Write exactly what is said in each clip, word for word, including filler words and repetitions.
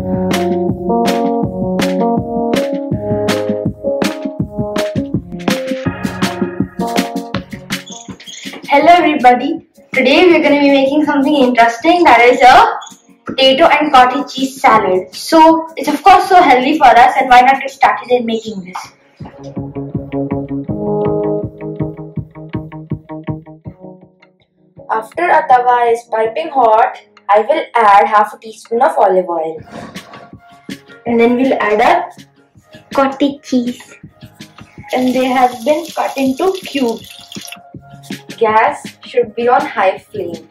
Hello everybody, today we are going to be making something interesting, that is a potato and cottage cheese salad. So it's of course so healthy for us, and why not get started in making this. After a tawa is piping hot, I will add half a teaspoon of olive oil. And then we'll add a cottage cheese. And they have been cut into cubes. Gas should be on high flame.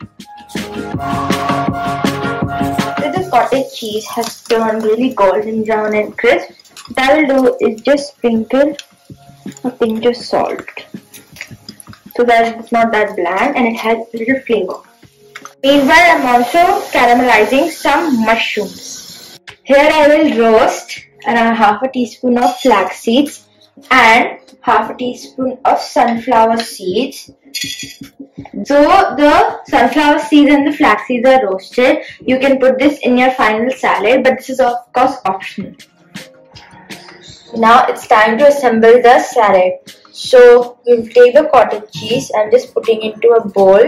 After the cottage cheese has turned really golden brown and crisp, what I will do is just sprinkle a pinch of salt so that it's not that bland and it has a little flavor. Meanwhile, I'm also caramelizing some mushrooms. Here I will roast around half a teaspoon of flax seeds and half a teaspoon of sunflower seeds. So the sunflower seeds and the flax seeds are roasted. You can put this in your final salad, but this is of course optional. Now it's time to assemble the salad. So we'll take the cottage cheese. I'm just putting into a bowl.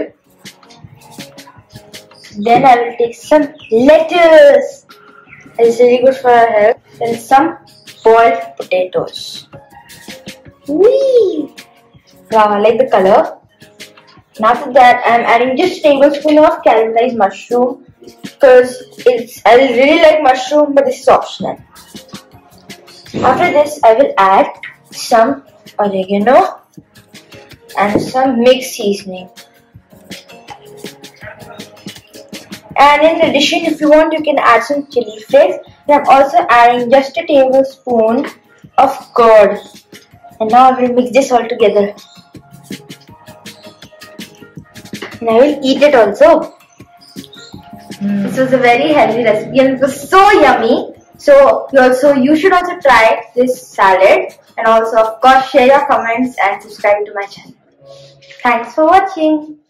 Then I will take some lettuce. It's really good for our health. Then some boiled potatoes. Whee! Wow, I like the color. And after that, I am adding just a tablespoon of caramelized mushroom because it's I really like mushroom, but this is optional. After this, I will add some oregano and some mixed seasoning. And in addition, if you want, you can add some chili flakes. And I'm also adding just a tablespoon of curd. And now I will mix this all together. And I will eat it also. Mm. This was a very healthy recipe and it was so yummy. So you also you should also try this salad, and also of course share your comments and subscribe to my channel. Thanks for watching.